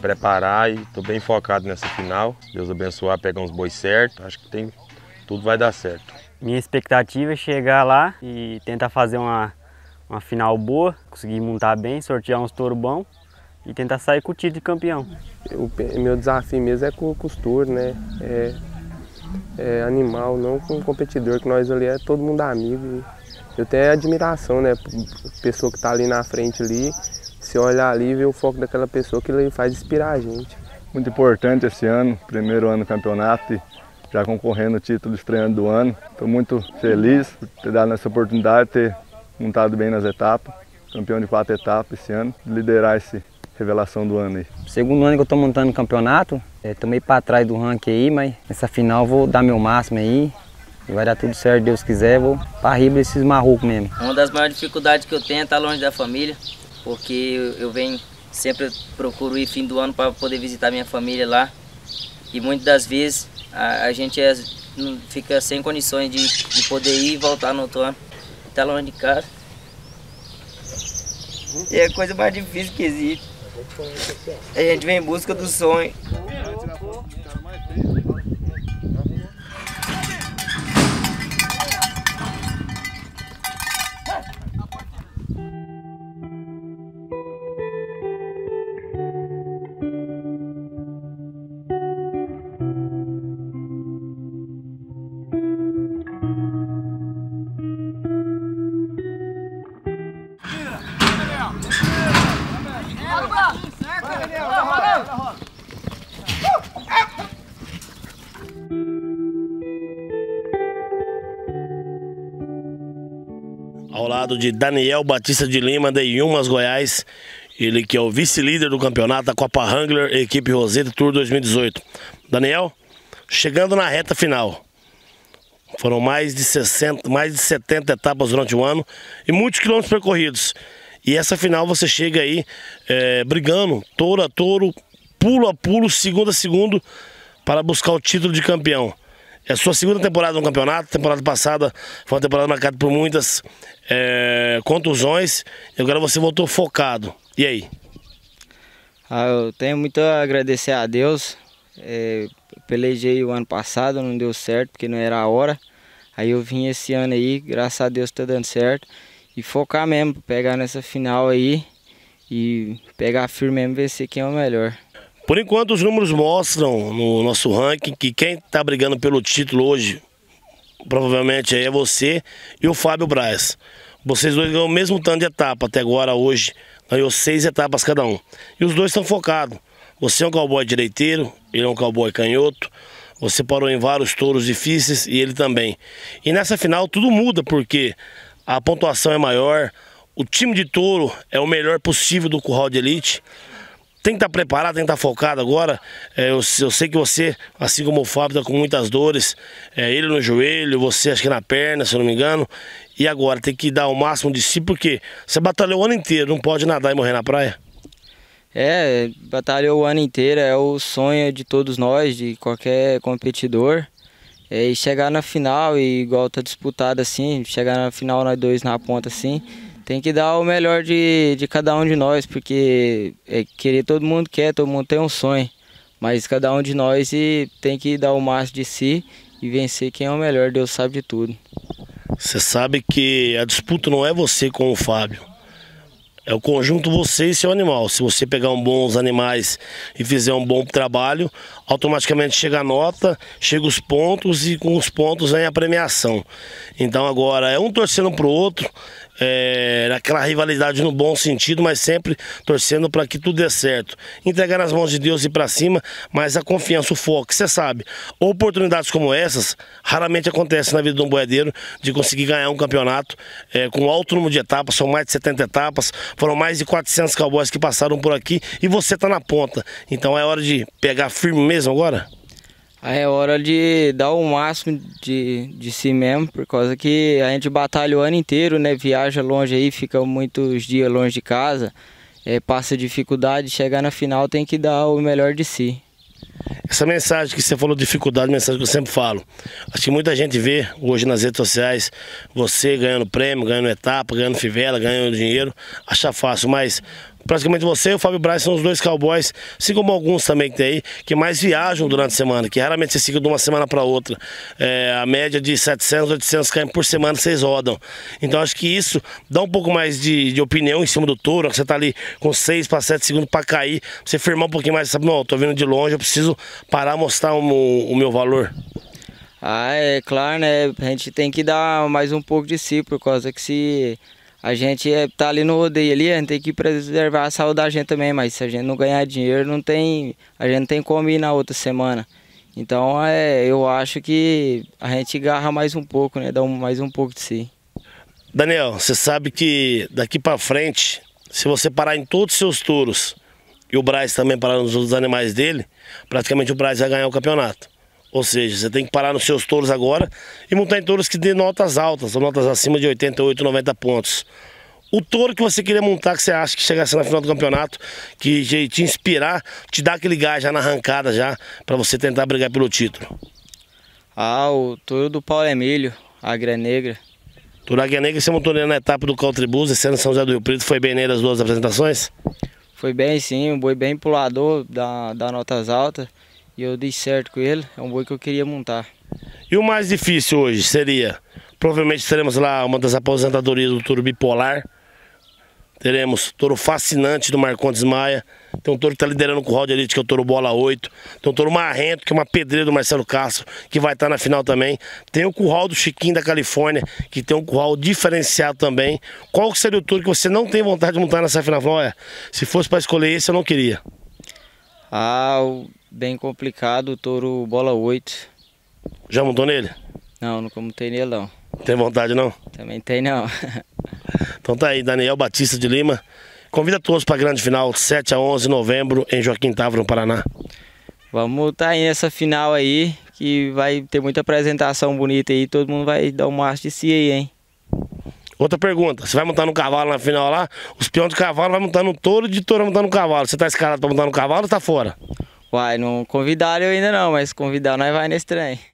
preparar e estou bem focado nessa final. Deus abençoar, pegar uns bois certos. Acho que tudo vai dar certo. Minha expectativa é chegar lá e tentar fazer uma final boa, conseguir montar bem, sortear uns touros bons e tentar sair com o título de campeão. Meu desafio mesmo é com os touros, né? É animal, não com competidor, que nós ali é todo mundo amigo. Eu tenho admiração, né? Pessoa que está ali na frente ali, se olhar ali e ver o foco daquela pessoa que ele faz inspirar a gente. Muito importante esse ano, primeiro ano do campeonato, já concorrendo ao título estreante do ano. Estou muito feliz por ter dado essa oportunidade, ter montado bem nas etapas, campeão de 4 etapas esse ano, liderar essa revelação do ano aí. Segundo ano que eu estou montando o campeonato, estou meio para trás do ranking aí, mas nessa final vou dar meu máximo aí. E vai dar tudo certo, Deus quiser, vou para riba desses marrucos mesmo. Uma das maiores dificuldades que eu tenho é estar longe da família, porque eu venho, sempre procuro ir fim do ano para poder visitar minha família lá. E muitas das vezes a gente fica sem condições de poder ir e voltar no outro ano. Estar longe de casa. E é a coisa mais difícil que existe. A gente vem em busca do sonho. Ao lado de Daniel Batista de Lima, de Yumas, Goiás. Ele que é o vice-líder do campeonato da Copa Wrangler, equipe Roseta Tour 2018. Daniel, chegando na reta final. Foram mais de 70 etapas durante o ano e muitos quilômetros percorridos. E essa final você chega aí brigando, touro a touro, pulo a pulo, segundo a segundo, para buscar o título de campeão. É a sua segunda temporada no campeonato. Temporada passada foi uma temporada marcada por muitas contusões. E agora você voltou focado. E aí? Eu tenho muito a agradecer a Deus. Pelejei o ano passado, não deu certo porque não era a hora. Aí eu vim esse ano aí, graças a Deus tá dando certo. E focar mesmo, pegar nessa final aí e pegar firme mesmo, ver se quem é o melhor. Por enquanto os números mostram no nosso ranking que quem está brigando pelo título hoje provavelmente é você e o Fábio Braz. Vocês dois ganham o mesmo tanto de etapa até agora hoje, ganhou 6 etapas cada um. E os dois estão focados. Você é um cowboy direiteiro, ele é um cowboy canhoto. Você parou em vários touros difíceis e ele também. E nessa final tudo muda porque a pontuação é maior, o time de touro é o melhor possível do curral de elite. Tem que estar preparado, tem que estar focado agora. Eu sei que você, assim como o Fábio, está com muitas dores. Ele no joelho, você acho que na perna, se eu não me engano. E agora tem que dar o máximo de si, porque você batalhou o ano inteiro, não pode nadar e morrer na praia. Batalhou o ano inteiro, é o sonho de todos nós, de qualquer competidor. E chegar na final, e igual tá disputado assim, chegar na final nós dois na ponta assim, tem que dar o melhor de cada um de nós, porque querer todo mundo quer, todo mundo tem um sonho. Mas cada um de nós tem que dar o máximo de si e vencer quem é o melhor, Deus sabe de tudo. Você sabe que a disputa não é você com o Fábio. É o conjunto você e seu animal. Se você pegar bons animais e fizer um bom trabalho, automaticamente chega a nota, chega os pontos e com os pontos vem a premiação. Então agora é um torcendo para o outro, naquela rivalidade no bom sentido, mas sempre torcendo para que tudo dê certo. Entregar nas mãos de Deus e ir para cima, mas a confiança, o foco, você sabe. Oportunidades como essas raramente acontecem na vida de um boiadeiro, de conseguir ganhar um campeonato com alto número de etapas, são mais de 70 etapas, foram mais de 400 cowboys que passaram por aqui e você está na ponta. Então é hora de pegar firme mesmo agora? É hora de dar o máximo de si mesmo, por causa que a gente batalha o ano inteiro, né? Viaja longe aí, fica muitos dias longe de casa, passa dificuldade, chegar na final tem que dar o melhor de si. Essa mensagem que você falou, dificuldade, mensagem que eu sempre falo. Acho que muita gente vê hoje nas redes sociais você ganhando prêmio, ganhando etapa, ganhando fivela, ganhando dinheiro, acha fácil, mas praticamente você e o Fábio Braz são os dois cowboys, assim como alguns também que tem aí, que mais viajam durante a semana, que raramente vocês ficam de uma semana para outra. A média de 700, 800 km por semana vocês rodam. Então acho que isso dá um pouco mais de opinião em cima do touro, você tá ali com 6 para 7 segundos para cair, você firmar um pouquinho mais, sabe, não, eu tô vindo de longe, eu preciso parar, mostrar o meu valor. É claro, né? A gente tem que dar mais um pouco de si, por causa que se a gente tá ali no rodeio ali, a gente tem que preservar a saúde da gente também, mas se a gente não ganhar dinheiro, a gente não tem como ir na outra semana. Então eu acho que a gente agarra mais um pouco, né? Dá mais um pouco de si. Daniel, você sabe que daqui para frente, se você parar em todos os seus touros e o Braz também parar nos outros animais dele, praticamente o Braz vai ganhar o campeonato. Ou seja, você tem que parar nos seus touros agora e montar em touros que dê notas altas, ou notas acima de 88, 90 pontos. O touro que você queria montar, que você acha que chegasse na final do campeonato, que te inspirar, te dar aquele gás já na arrancada já, para você tentar brigar pelo título. O touro do Paulo Emílio, Águia Negra. Touro Águia Negra, você montou nele na etapa do Caltribus, esse ano em São José do Rio Preto, foi bem nele as duas apresentações? Foi bem sim, um boi bem pulador, dá notas altas. E eu dei certo com ele, é um boi que eu queria montar. E o mais difícil hoje seria, provavelmente teremos lá uma das aposentadorias do touro bipolar. Teremos touro fascinante do Marcondes Maia. Tem um touro que está liderando o curral de elite, que é o touro Bola 8. Tem um touro marrento, que é uma pedreira do Marcelo Castro, que vai estar na final também. Tem o curral do Chiquinho da Califórnia, que tem um curral diferenciado também. Qual que seria o touro que você não tem vontade de montar nessa final? Olha, se fosse para escolher esse, eu não queria. Bem complicado, o touro Bola 8. Já montou nele? Não, nunca montei nele não. Tem vontade não? Também tem não. Então tá aí, Daniel Batista de Lima. Convida todos para a grande final, 7 a 11 de novembro, em Joaquim Távora, no Paraná. Vamos estar aí nessa final aí, que vai ter muita apresentação bonita aí, todo mundo vai dar um macho de si aí, hein? Outra pergunta, você vai montar no cavalo na final lá? Os peões de cavalo vai montar no touro e de touro vai montar no cavalo. Você tá escalado para montar no cavalo ou tá fora? Não convidaram eu ainda não, mas convidar nós vai nesse trem.